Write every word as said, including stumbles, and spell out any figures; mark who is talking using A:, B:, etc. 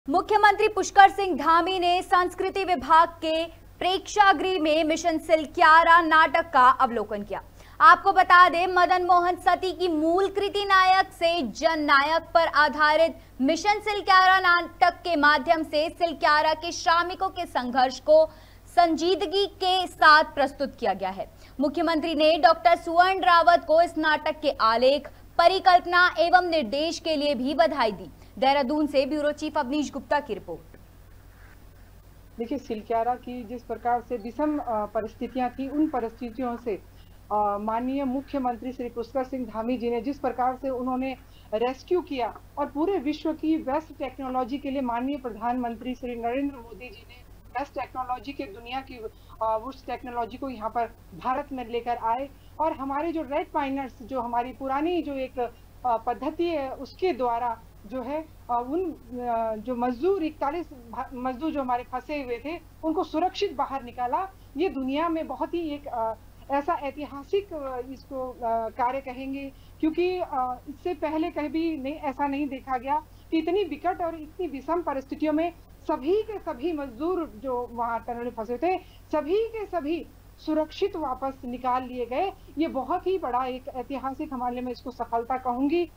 A: मुख्यमंत्री पुष्कर सिंह धामी ने संस्कृति विभाग के प्रेक्षागृह में मिशन सिलक्यारा नाटक का अवलोकन किया। आपको बता दें, मदन मोहन सती की मूल कृति नायक से जननायक पर आधारित मिशन सिलक्यारा नाटक के माध्यम से सिलक्यारा के श्रमिकों के संघर्ष को संजीदगी के साथ प्रस्तुत किया गया है। मुख्यमंत्री ने डॉक्टर सुवर्ण रावत को इस नाटक के आलेख, परिकल्पना एवं निर्देश के लिए भी बधाई दी। देहरादून से ब्यूरो चीफ अवनीश गुप्ता की रिपोर्ट।
B: देखिए, सिलक्यारा की जिस प्रकार से विषम परिस्थितियां थी, उन परिस्थितियों से माननीय मुख्यमंत्री श्री पुष्कर सिंह धामी जी ने जिस प्रकार से उन्होंने रेस्क्यू किया और पूरे विश्व की बेस्ट टेक्नोलॉजी के लिए माननीय प्रधानमंत्री श्री नरेंद्र मोदी जी ने बेस्ट टेक्नोलॉजी के दुनिया की उस टेक्नोलॉजी को यहाँ पर भारत में लेकर आए और हमारे जो रेड माइनर्स, जो हमारी पुरानी जो एक पद्धति है, उसके द्वारा जो है उन जो मजदूर इकतालीस मजदूर जो हमारे फंसे हुए थे, उनको सुरक्षित बाहर निकाला। ये दुनिया में बहुत ही एक ऐसा ऐतिहासिक इसको कार्य कहेंगे, क्योंकि इससे पहले कहीं भी नहीं ऐसा नहीं देखा गया कि इतनी विकट और इतनी विषम परिस्थितियों में सभी के सभी मजदूर जो वहां टनल में फंसे थे, सभी के सभी सुरक्षित वापस निकाल लिए गए। ये बहुत ही बड़ा एक ऐतिहासिक हमारे लिए, मैं इसको सफलता कहूंगी।